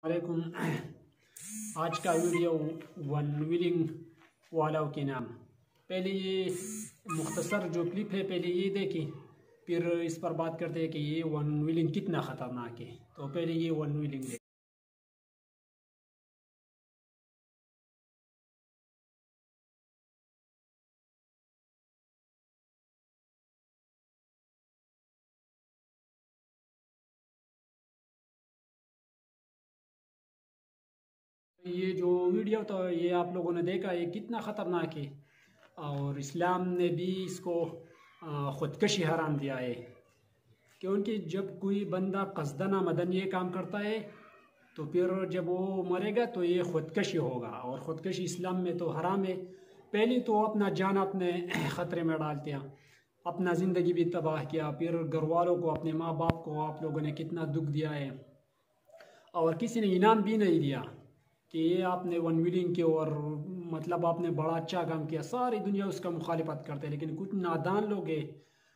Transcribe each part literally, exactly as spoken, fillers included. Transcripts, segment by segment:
वालेकुम। आज का वीडियो वन व्हीलिंग वालों के नाम। पहले ये मुख्तसर जो क्लिप है पहले ये देखें, फिर इस पर बात करते हैं कि ये वन व्हीलिंग कितना ख़तरनाक है। तो पहले ये वन व्हीलिंग देखें। ये जो वीडियो तो ये आप लोगों ने देखा ये कितना ख़तरनाक है, और इस्लाम ने भी इसको ख़ुदकशी हराम दिया है। क्योंकि जब कोई बंदा कसदन आमदन ये काम करता है तो फिर जब वो मरेगा तो ये ख़ुदकशी होगा, और ख़ुदकशी इस्लाम में तो हराम है। पहले तो अपना जान अपने ख़तरे में डालते हैं, अपना ज़िंदगी भी तबाह किया, फिर घर वालों को अपने माँ बाप को आप लोगों ने कितना दुख दिया है, और किसी ने इनाम भी नहीं दिया कि ये आपने वन व्हीलिंग की और मतलब आपने बड़ा अच्छा काम किया। सारी दुनिया उसका मुखालिफत करते हैं, लेकिन कुछ नादान लोग हैं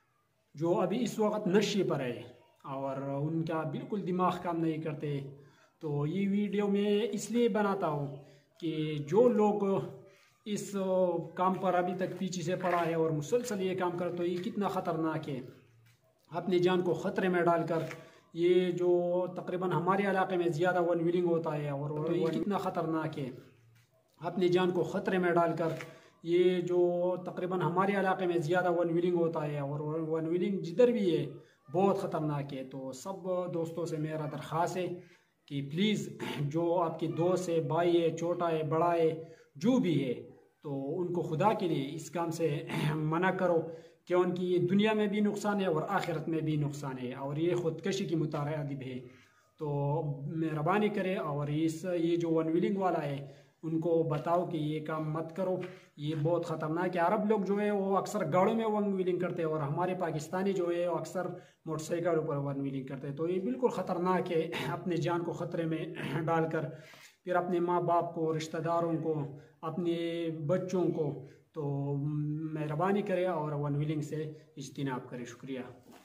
जो अभी इस वक्त नशे पर है और उनका बिल्कुल दिमाग काम नहीं करते। तो ये वीडियो मैं इसलिए बनाता हूँ कि जो लोग इस काम पर अभी तक पीछे से पड़ा है और मुसलसल ये काम कर, तो ये कितना ख़तरनाक है। अपनी जान को ख़तरे में डालकर ये जो तकरीबन हमारे इलाके में ज़्यादा वन व्हीलिंग होता है, और तो ये कितना ख़तरनाक है। अपनी जान को ख़तरे में डालकर ये जो तकरीबन हमारे इलाके में ज़्यादा वन व्हीलिंग होता है, और वन व्हीलिंग जिधर भी है बहुत ख़तरनाक है। तो सब दोस्तों से मेरा दरख्वास्त है कि प्लीज़ जो आपके दोस्त है, भाई है, छोटा है, बड़ा है, जो भी है, तो उनको खुदा के लिए इस काम से मना करो, क्योंकि ये दुनिया में भी नुकसान है और आखिरत में भी नुकसान है, और ये ख़ुदकशी की मुतारदिब है। तो मेहरबानी करें, और इस ये जो वन व्हीलिंग वाला है उनको बताओ कि ये काम मत करो, ये बहुत ख़तरनाक है। अरब लोग जो है वो अक्सर गाड़ियों में वन व्हीलिंग करते हैं, और हमारे पाकिस्तानी जो है वो अक्सर मोटरसाइकिलों पर वन व्हीलिंग करते हैं। तो ये बिल्कुल ख़तरनाक है। अपने जान को ख़तरे में डालकर फिर अपने माँ बाप को, रिश्तेदारों को, अपने बच्चों को, तो मेहरबानी करें और वन व्हीलिंग से इज्तिनाब करें। शुक्रिया।